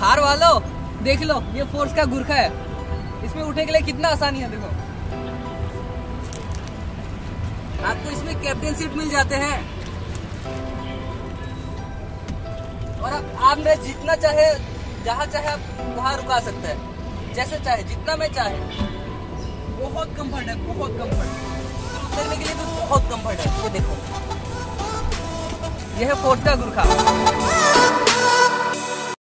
थार वालों देख लो, ये फोर्स का गुरखा है, इसमें उठने के लिए कितना आसानी है। देखो आपको इसमें कैप्टन सीट मिल जाते हैं और आप जितना चाहे जहाँ चाहे आप वहाँ रुका सकते हैं, जैसे चाहे जितना में चाहे। बहुत कंफर्ट है, बहुत कंफर्ट, उतरने के लिए भी बहुत कंफर्ट है। ये देखो, यह है फोर्स का गुरखा।